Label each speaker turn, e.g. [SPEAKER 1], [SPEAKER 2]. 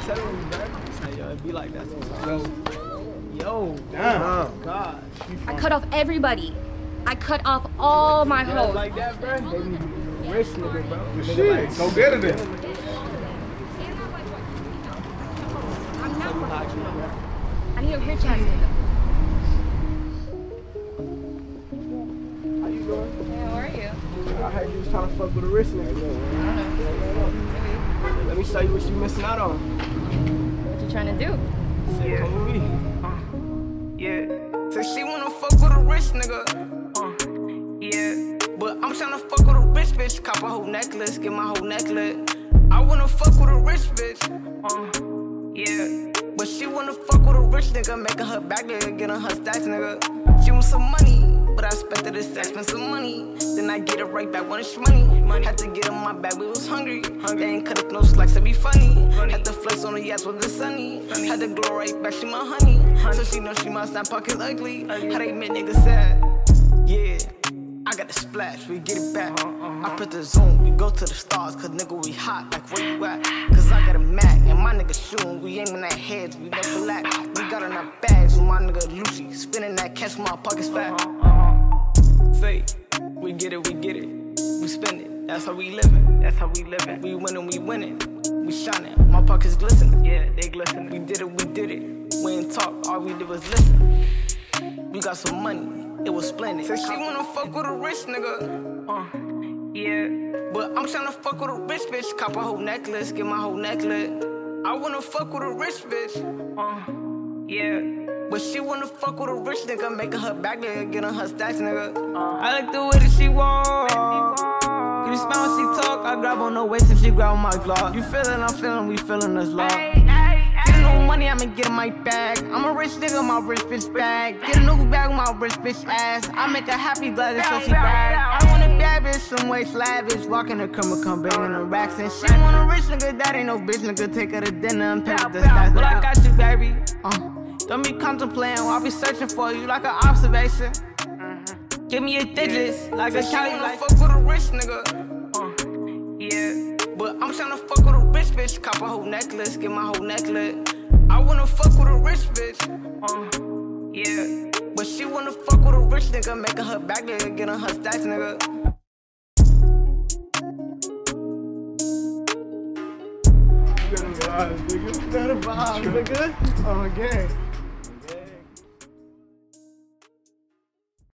[SPEAKER 1] telling you, bro. It's like, yo, it be like that sometimes. Yo,
[SPEAKER 2] damn.
[SPEAKER 1] Oh, gosh.
[SPEAKER 3] I cut off everybody. I cut off all my hoes.
[SPEAKER 1] Like that, bro. They need to be rich, nigga, bro.
[SPEAKER 2] Shit,
[SPEAKER 1] Like,
[SPEAKER 2] go get it then.
[SPEAKER 3] I need a rich ass nigga.
[SPEAKER 1] How you doing?
[SPEAKER 3] Hey, how are you?
[SPEAKER 1] I heard you was trying to fuck with a rich nigga.
[SPEAKER 3] I don't know.
[SPEAKER 1] Let me show you what you missing out on.
[SPEAKER 3] What you trying to do?
[SPEAKER 1] Shit, come with me.
[SPEAKER 4] Yeah. So she wanna fuck with a rich nigga. Yeah. But I'm tryna fuck with a rich bitch. Cop a whole necklace, get my whole necklace. I wanna fuck with a rich bitch. Yeah. But she wanna fuck with a rich nigga, making her back there, getting her stacks, nigga. She want some money, but I expected this expensive money. Then I get it right back when it's money. Had to get in my bag, we was hungry. They ain't cut up no slacks to be funny. Had to flex on the yachts with the sunny. Had to glow right back, she my honey. So she know she must not pocket ugly. How they make niggas sad? Yeah. I got the splash, we get it back. I put the zone, we go to the stars, cause nigga we hot, like where you at? Cause I got a Mac, and my nigga shooting, we aiming at heads, we never lack. We got on our bags with my nigga Lucy, spinning that cash with my pockets fat. Say, we get it, we spend it, that's how we living, that's how we living. We winning, we shining, my pockets glistening, yeah, they glistening. We did it, we ain't talk, all we did was listen. We got some money. It was splendid. So she wanna fuck with a rich nigga. Yeah. But I'm tryna fuck with a rich bitch. Cop a whole necklace, get my whole necklace. I wanna fuck with a rich bitch. Yeah. But she wanna fuck with a rich nigga, making her back there, getting her stacks, nigga. I like the way that she walk. Can you smell when she talk? I grab on her waist and she grab on my Glock. You feelin', I'm feelin', we feelin' this love. Getting no money, I'ma get in my bag. I'm a rich nigga, my rich bitch bag. Get a new bag with my rich bitch ass. I make her happy, glad so she brag. I want a bad bitch, some way lavish. Walking the come banging the racks. And she want a rich nigga, that ain't no bitch nigga. Take her to dinner and pay with the stats. But I got you, baby. Don't be contemplating, I'll be searching for you like an observation. Give me a digits, like a Cali. Like fuck with a rich nigga. Yeah. But I'm tryna fuck with a rich bitch. Cop a whole necklace, get my whole necklace. I wanna fuck with a rich bitch. Yeah. But she wanna fuck with a rich nigga, making her back there, getting her stacks, nigga.
[SPEAKER 1] You got a vibe, nigga. Oh, gang.